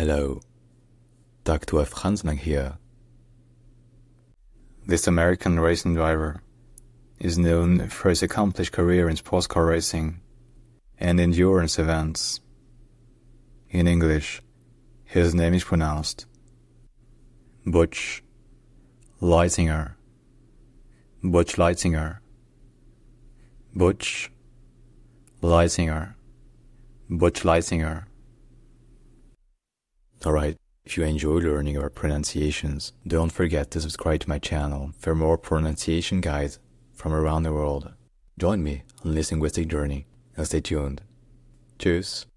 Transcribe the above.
Hello, Dr. Franz here. This American racing driver is known for his accomplished career in sports car racing and endurance events. In English, his name is pronounced Butch Leitzinger. Butch Leitzinger. Butch Leitzinger. Butch Leitzinger. Alright, if you enjoy learning our pronunciations, don't forget to subscribe to my channel for more pronunciation guides from around the world. Join me on this linguistic journey and stay tuned. Tschüss.